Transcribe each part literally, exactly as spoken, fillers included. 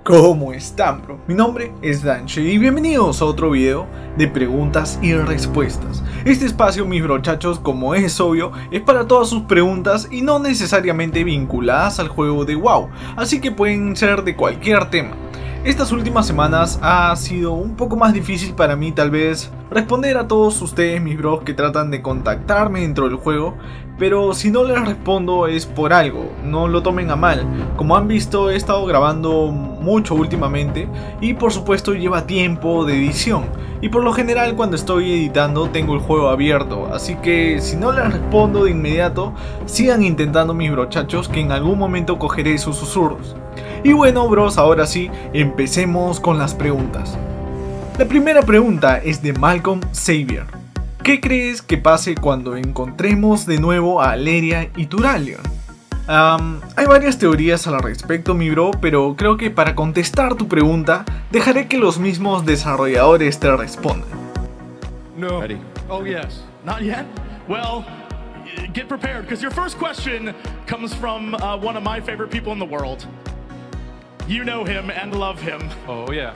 ¿Cómo están, bro? Mi nombre es Danche y bienvenidos a otro video de preguntas y respuestas. Este espacio, mis brochachos, como es obvio, es para todas sus preguntas y no necesariamente vinculadas al juego de WoW, así que pueden ser de cualquier tema. Estas últimas semanas ha sido un poco más difícil para mí tal vez responder a todos ustedes, mis bros, que tratan de contactarme dentro del juego, pero si no les respondo es por algo, no lo tomen a mal. Como han visto, he estado grabando mucho últimamente y por supuesto lleva tiempo de edición, y por lo general cuando estoy editando tengo el juego abierto, así que si no les respondo de inmediato, sigan intentando, mis brochachos, que en algún momento cogeré sus susurros. Y bueno, bros, ahora sí, empecemos con las preguntas. La primera pregunta es de Malcolm Xavier. ¿Qué crees que pase cuando encontremos de nuevo a Alleria y Turalyon? Um, hay varias teorías al respecto, mi bro, pero creo que para contestar tu pregunta, dejaré que los mismos desarrolladores te respondan. No. Ready? Oh yes. Not yet? Well, get prepared, because your first question comes from uh, one of my favorite people in the world. You know him and love him. Oh yeah.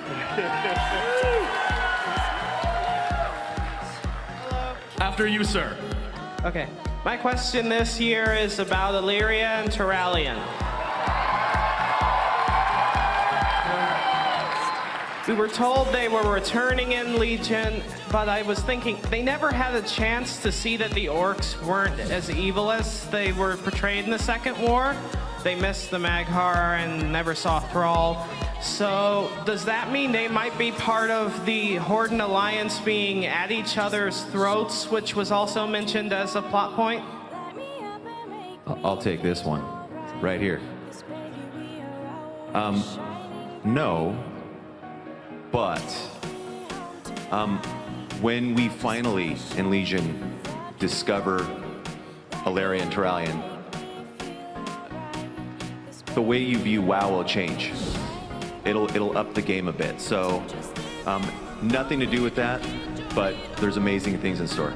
After you, sir. Okay. My question this year is about Alleria and Turalyon. We were told they were returning in Legion, but I was thinking they never had a chance to see that the orcs weren't as evil as they were portrayed in the Second War. They missed the Mag'har and never saw Thrall. So, does that mean they might be part of the Horde and Alliance being at each other's throats, which was also mentioned as a plot point? I'll take this one. Right here. Um, no. But, um, when we finally, in Legion, discover Alleria and Turalyon, the way you view WoW will change. It'll it'll up the game a bit. So, um, nothing to do with that, but there's amazing things in store.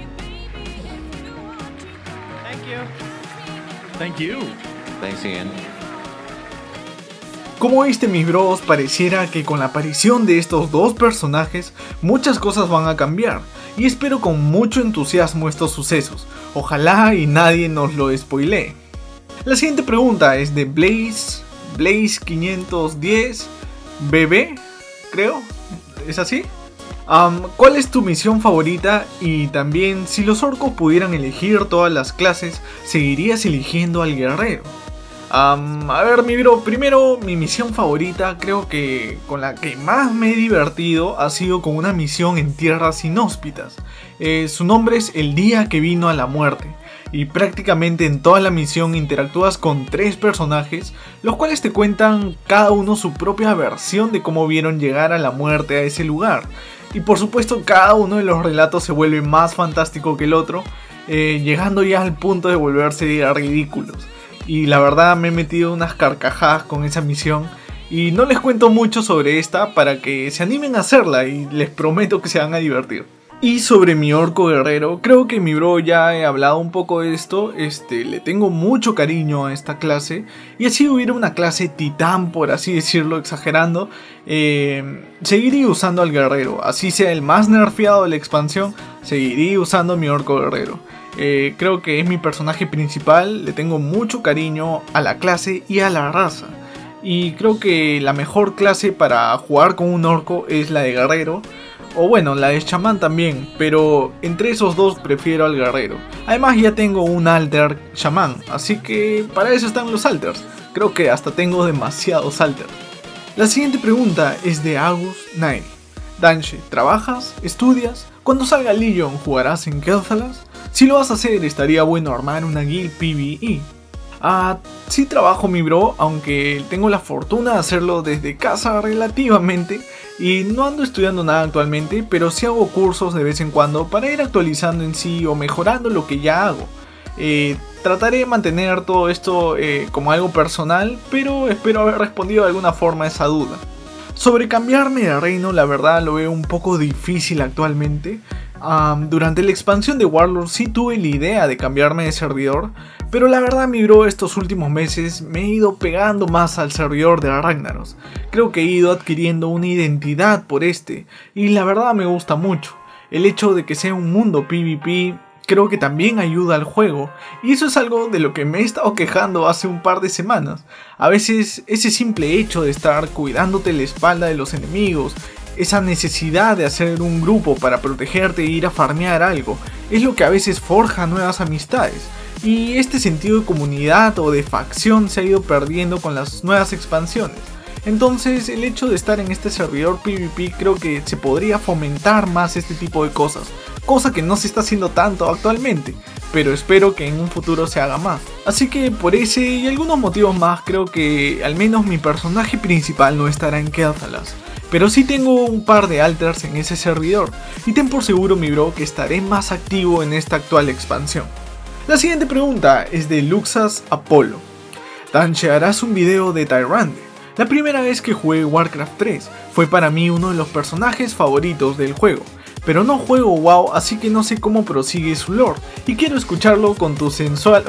Thank you. Thank you. Thanks, Ian. Como viste, mis bros, pareciera que con la aparición de estos dos personajes muchas cosas van a cambiar, y espero con mucho entusiasmo estos sucesos. Ojalá y nadie nos lo spoilee. La siguiente pregunta es de Blaze, Blaze quinientos diez B B, creo, ¿es así? Um, ¿Cuál es tu misión favorita? Y también, si los orcos pudieran elegir todas las clases, ¿seguirías eligiendo al guerrero? Um, a ver, mi bro, primero, mi misión favorita, creo que con la que más me he divertido ha sido con una misión en tierras inhóspitas. Eh, su nombre es El Día que Vino a la Muerte. Y prácticamente en toda la misión interactúas con tres personajes, los cuales te cuentan cada uno su propia versión de cómo vieron llegar a la muerte a ese lugar. Y por supuesto cada uno de los relatos se vuelve más fantástico que el otro, eh, llegando ya al punto de volverse ridículos. Y la verdad me he metido unas carcajadas con esa misión, y no les cuento mucho sobre esta para que se animen a hacerla, y les prometo que se van a divertir. Y sobre mi orco guerrero, creo que mi bro ya he hablado un poco de esto, este, le tengo mucho cariño a esta clase, y así hubiera una clase titán, por así decirlo, exagerando, eh, seguiría usando al guerrero, así sea el más nerfeado de la expansión, seguiría usando a mi orco guerrero. Eh, creo que es mi personaje principal, le tengo mucho cariño a la clase y a la raza, y creo que la mejor clase para jugar con un orco es la de guerrero. O bueno, la de chamán también, pero entre esos dos prefiero al guerrero. Además ya tengo un alter chamán, así que para eso están los alters. Creo que hasta tengo demasiados alters. La siguiente pregunta es de Agus Nail. Danche, ¿trabajas? ¿Estudias? Cuando salga Legion, ¿jugarás en Quel'Thalas? Si lo vas a hacer, estaría bueno armar una guild PvE. Ah, sí trabajo, mi bro, aunque tengo la fortuna de hacerlo desde casa relativamente, y no ando estudiando nada actualmente, pero sí hago cursos de vez en cuando para ir actualizando en sí o mejorando lo que ya hago. Eh, trataré de mantener todo esto eh, como algo personal, pero espero haber respondido de alguna forma a esa duda. Sobre cambiarme de reino, la verdad lo veo un poco difícil actualmente. Um, durante la expansión de Warlord sí tuve la idea de cambiarme de servidor, pero la verdad mi bro, estos últimos meses me he ido pegando más al servidor de Ragnaros. Creo que he ido adquiriendo una identidad por este, y la verdad me gusta mucho. El hecho de que sea un mundo PvP creo que también ayuda al juego, y eso es algo de lo que me he estado quejando hace un par de semanas. A veces ese simple hecho de estar cuidándote la espalda de los enemigos, esa necesidad de hacer un grupo para protegerte e ir a farmear algo, es lo que a veces forja nuevas amistades. Y este sentido de comunidad o de facción se ha ido perdiendo con las nuevas expansiones. Entonces el hecho de estar en este servidor PvP creo que se podría fomentar más este tipo de cosas. Cosa que no se está haciendo tanto actualmente, pero espero que en un futuro se haga más. Así que por ese y algunos motivos más creo que al menos mi personaje principal no estará en Quel'Thalas. Pero sí tengo un par de alters en ese servidor, y ten por seguro mi bro que estaré más activo en esta actual expansión. La siguiente pregunta es de Luxas Apollo. Tanche, ¿harás un video de Tyrande? La primera vez que jugué Warcraft tres fue para mí uno de los personajes favoritos del juego, pero no juego WoW, así que no sé cómo prosigue su lore, y quiero escucharlo con tu sensual...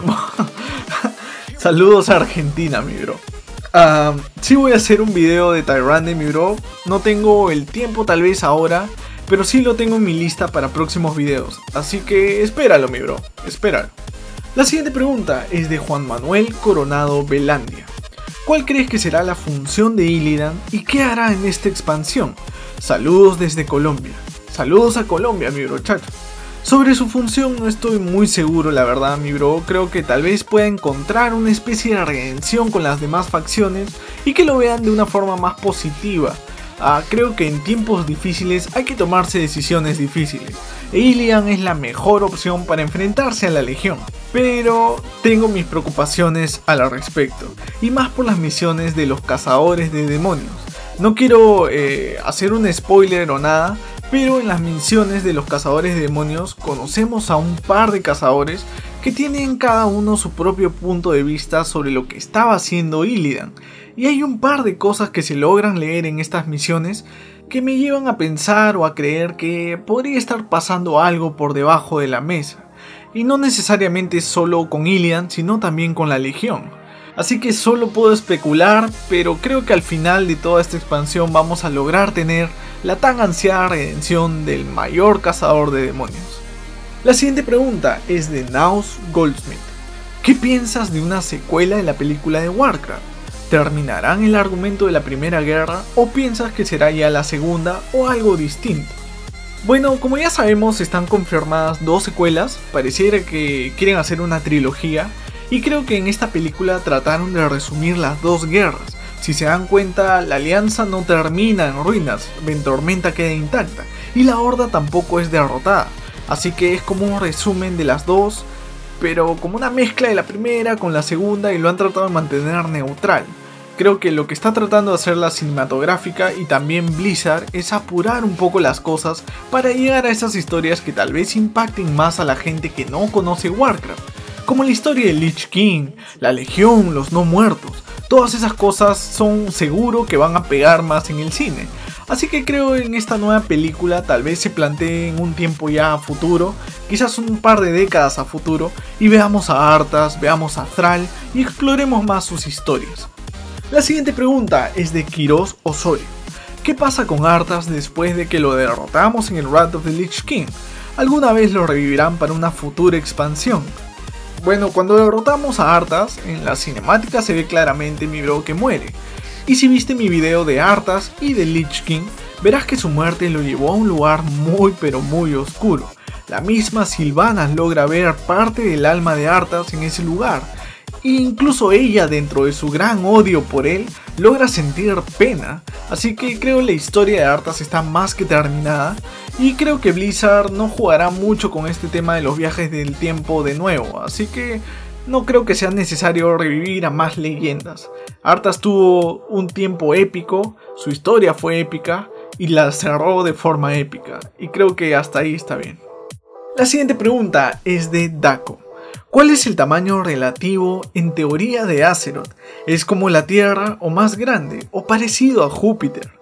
Saludos a Argentina mi bro. Uh, sí voy a hacer un video de Tyrande mi bro, no tengo el tiempo tal vez ahora, pero sí lo tengo en mi lista para próximos videos, así que espéralo mi bro, espéralo. La siguiente pregunta es de Juan Manuel Coronado Belandia. ¿Cuál crees que será la función de Illidan y qué hará en esta expansión? Saludos desde Colombia. Saludos a Colombia mi bro chacho. Sobre su función no estoy muy seguro la verdad mi bro, creo que tal vez pueda encontrar una especie de redención con las demás facciones y que lo vean de una forma más positiva. Ah, creo que en tiempos difíciles hay que tomarse decisiones difíciles, e Illidan es la mejor opción para enfrentarse a la Legión, pero tengo mis preocupaciones al respecto, y más por las misiones de los cazadores de demonios. No quiero eh, hacer un spoiler o nada, pero en las misiones de los cazadores de demonios conocemos a un par de cazadores que tienen cada uno su propio punto de vista sobre lo que estaba haciendo Illidan. Y hay un par de cosas que se logran leer en estas misiones que me llevan a pensar o a creer que podría estar pasando algo por debajo de la mesa. Y no necesariamente solo con Illidan, sino también con la Legión. Así que solo puedo especular, pero creo que al final de toda esta expansión vamos a lograr tener la tan ansiada redención del mayor cazador de demonios. La siguiente pregunta es de Naus Goldsmith. ¿Qué piensas de una secuela de la película de Warcraft? ¿Terminarán el argumento de la primera guerra o piensas que será ya la segunda o algo distinto? Bueno, como ya sabemos están confirmadas dos secuelas, pareciera que quieren hacer una trilogía, y creo que en esta película trataron de resumir las dos guerras. Si se dan cuenta, la alianza no termina en ruinas, Ventormenta queda intacta, y la Horda tampoco es derrotada, así que es como un resumen de las dos, pero como una mezcla de la primera con la segunda y lo han tratado de mantener neutral. Creo que lo que está tratando de hacer la cinematográfica y también Blizzard es apurar un poco las cosas para llegar a esas historias que tal vez impacten más a la gente que no conoce Warcraft, como la historia de Lich King, la Legión, los no muertos. Todas esas cosas son seguro que van a pegar más en el cine. Así que creo en esta nueva película tal vez se plantee en un tiempo ya a futuro, quizás un par de décadas a futuro, y veamos a Arthas, veamos a Thrall y exploremos más sus historias. La siguiente pregunta es de Quiroz Osorio. ¿Qué pasa con Arthas después de que lo derrotamos en el Wrath of the Lich King? ¿Alguna vez lo revivirán para una futura expansión? Bueno, cuando derrotamos a Arthas, en la cinemática se ve claramente mi bro que muere. Y si viste mi video de Arthas y de Lich King, verás que su muerte lo llevó a un lugar muy pero muy oscuro. La misma Sylvanas logra ver parte del alma de Arthas en ese lugar. E incluso ella, dentro de su gran odio por él, logra sentir pena. Así que creo la historia de Arthas está más que terminada. Y creo que Blizzard no jugará mucho con este tema de los viajes del tiempo de nuevo. Así que no creo que sea necesario revivir a más leyendas. Arthas tuvo un tiempo épico, su historia fue épica y la cerró de forma épica. Y creo que hasta ahí está bien. La siguiente pregunta es de Daco. ¿Cuál es el tamaño relativo en teoría de Azeroth? ¿Es como la Tierra o más grande o parecido a Júpiter?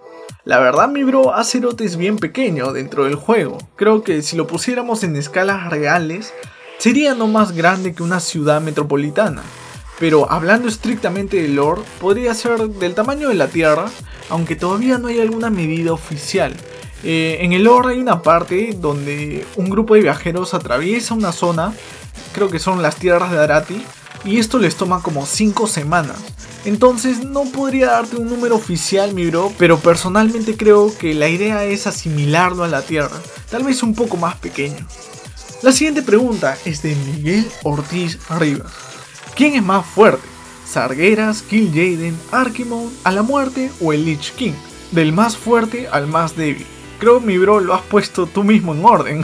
La verdad, mi bro, Azeroth es bien pequeño dentro del juego. Creo que si lo pusiéramos en escalas reales, sería no más grande que una ciudad metropolitana. Pero hablando estrictamente de lore, podría ser del tamaño de la Tierra, aunque todavía no hay alguna medida oficial. Eh, en el lore hay una parte donde un grupo de viajeros atraviesa una zona, creo que son las tierras de Arathi, y esto les toma como cinco semanas. Entonces no podría darte un número oficial, mi bro, pero personalmente creo que la idea es asimilarlo a la Tierra, tal vez un poco más pequeño. La siguiente pregunta es de Miguel Ortiz Rivas. ¿Quién es más fuerte? ¿Sargeras, Kil'jaeden, Archimonde, a la muerte o el Lich King? Del más fuerte al más débil. Creo, mi bro, lo has puesto tú mismo en orden.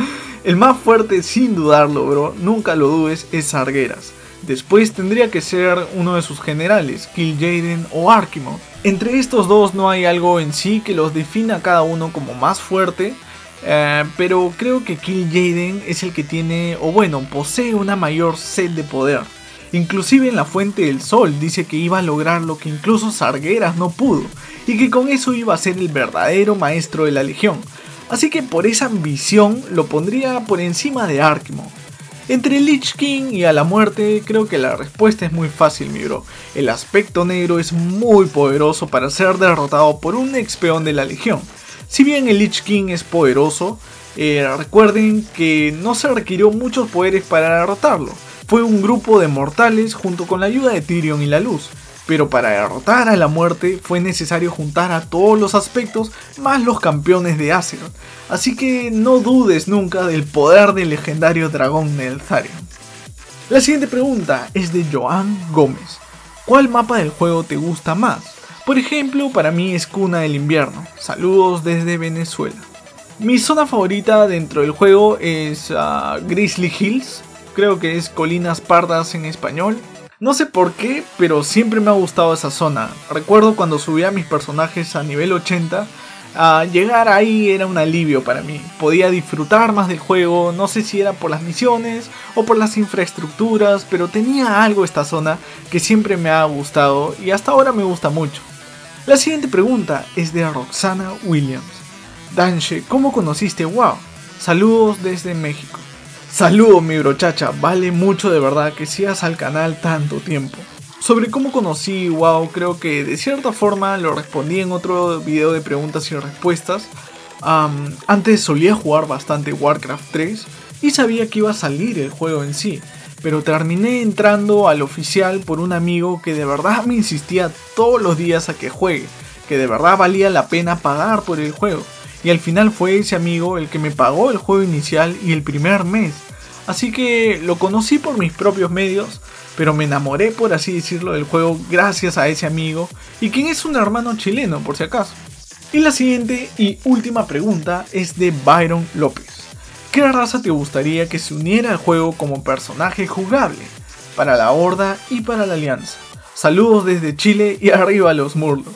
El más fuerte, sin dudarlo, bro, nunca lo dudes, es Sargeras. Después tendría que ser uno de sus generales, Kil'jaeden o Archimonde. Entre estos dos no hay algo en sí que los defina a cada uno como más fuerte, eh, pero creo que Kil'jaeden es el que tiene, o bueno, posee una mayor sed de poder. Inclusive en la Fuente del Sol dice que iba a lograr lo que incluso Sargeras no pudo, y que con eso iba a ser el verdadero maestro de la Legión. Así que por esa ambición lo pondría por encima de Archimonde. Entre Lich King y a la muerte, creo que la respuesta es muy fácil, mi bro. El aspecto negro es muy poderoso para ser derrotado por un ex peón de la Legión. Si bien el Lich King es poderoso, eh, recuerden que no se requirió muchos poderes para derrotarlo. Fue un grupo de mortales junto con la ayuda de Tyrion y la Luz. Pero para derrotar a la muerte fue necesario juntar a todos los aspectos más los campeones de Azeroth. Así que no dudes nunca del poder del legendario dragón Neltharion. La siguiente pregunta es de Joan Gómez. ¿Cuál mapa del juego te gusta más? Por ejemplo, para mí es Cuna del Invierno. Saludos desde Venezuela. Mi zona favorita dentro del juego es uh, Grizzly Hills. Creo que es Colinas Pardas en español. No sé por qué, pero siempre me ha gustado esa zona. Recuerdo cuando subía mis personajes a nivel ochenta, a llegar ahí era un alivio para mí. Podía disfrutar más del juego, no sé si era por las misiones o por las infraestructuras, pero tenía algo esta zona que siempre me ha gustado y hasta ahora me gusta mucho. La siguiente pregunta es de Roxana Williams. Danche, ¿cómo conociste WoW? Saludos desde México. Saludos, mi brochacha, vale mucho de verdad que sigas al canal tanto tiempo. Sobre cómo conocí WoW, creo que de cierta forma lo respondí en otro video de preguntas y respuestas. Um, antes solía jugar bastante Warcraft tres y sabía que iba a salir el juego en sí, pero terminé entrando al oficial por un amigo que de verdad me insistía todos los días a que juegue, que de verdad valía la pena pagar por el juego. Y al final fue ese amigo el que me pagó el juego inicial y el primer mes. Así que lo conocí por mis propios medios, pero me enamoré, por así decirlo, del juego gracias a ese amigo, y quien es un hermano chileno por si acaso. Y la siguiente y última pregunta es de Byron López. ¿Qué raza te gustaría que se uniera al juego como personaje jugable? Para la Horda y para la Alianza. Saludos desde Chile y arriba los Murlocs.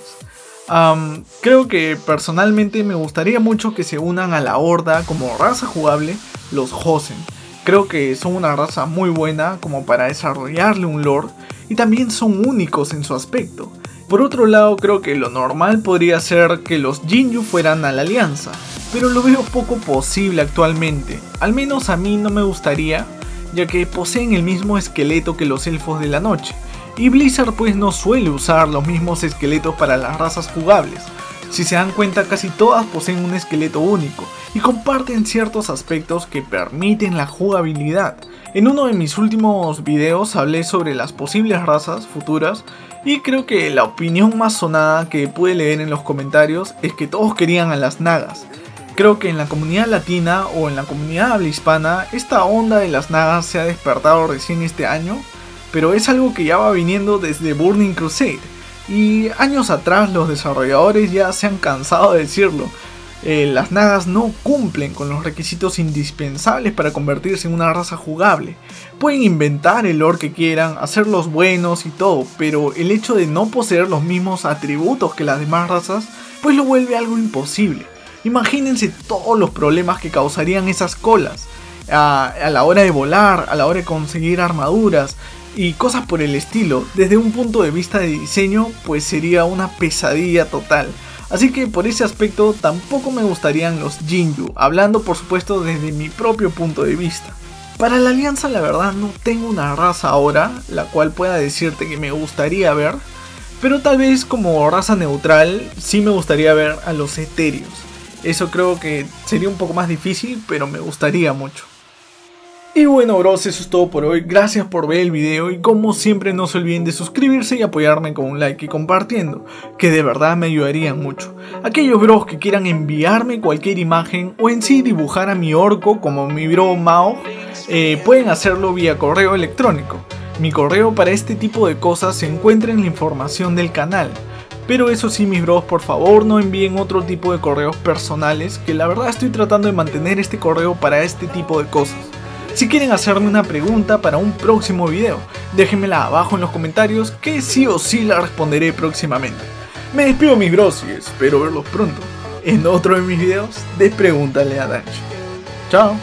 Um, creo que personalmente me gustaría mucho que se unan a la Horda como raza jugable los Hosen. Creo que son una raza muy buena como para desarrollarle un lore y también son únicos en su aspecto. Por otro lado, creo que lo normal podría ser que los Jinju fueran a la Alianza, pero lo veo poco posible actualmente. Al menos a mí no me gustaría, ya que poseen el mismo esqueleto que los Elfos de la Noche. Y Blizzard pues no suele usar los mismos esqueletos para las razas jugables. Si se dan cuenta, casi todas poseen un esqueleto único y comparten ciertos aspectos que permiten la jugabilidad. En uno de mis últimos videos hablé sobre las posibles razas futuras y creo que la opinión más sonada que pude leer en los comentarios es que todos querían a las Nagas. Creo que en la comunidad latina o en la comunidad habla hispana esta onda de las Nagas se ha despertado recién este año, pero es algo que ya va viniendo desde Burning Crusade, y años atrás los desarrolladores ya se han cansado de decirlo. Eh, las Nagas no cumplen con los requisitos indispensables para convertirse en una raza jugable. Pueden inventar el lore que quieran, hacerlos buenos y todo, pero el hecho de no poseer los mismos atributos que las demás razas, pues lo vuelve algo imposible. Imagínense todos los problemas que causarían esas colas, a, a la hora de volar, a la hora de conseguir armaduras y cosas por el estilo. Desde un punto de vista de diseño, pues sería una pesadilla total. Así que por ese aspecto tampoco me gustarían los Jinju, hablando por supuesto desde mi propio punto de vista. Para la alianza la verdad no tengo una raza ahora, la cual pueda decirte que me gustaría ver, pero tal vez como raza neutral sí me gustaría ver a los etéreos. Eso creo que sería un poco más difícil, pero me gustaría mucho. Y bueno bros, eso es todo por hoy, gracias por ver el video y como siempre no se olviden de suscribirse y apoyarme con un like y compartiendo, que de verdad me ayudarían mucho. Aquellos bros que quieran enviarme cualquier imagen o en sí dibujar a mi orco como mi bro Mao, eh, pueden hacerlo vía correo electrónico. Mi correo para este tipo de cosas se encuentra en la información del canal. Pero eso sí mis bros, por favor no envíen otro tipo de correos personales, que la verdad estoy tratando de mantener este correo para este tipo de cosas. Si quieren hacerme una pregunta para un próximo video, déjenmela abajo en los comentarios que sí o sí la responderé próximamente. Me despido mis bros y espero verlos pronto en otro de mis videos de Pregúntale a Danchi. Chao.